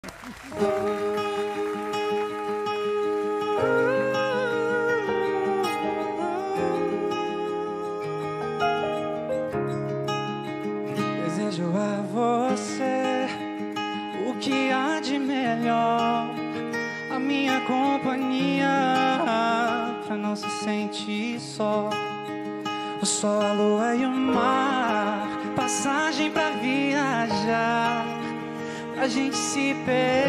Desejo a você o que há de melhor, a minha companhia, pra não se sentir só. O sol, a lua e o mar, passagem pra viajar, pra gente se perder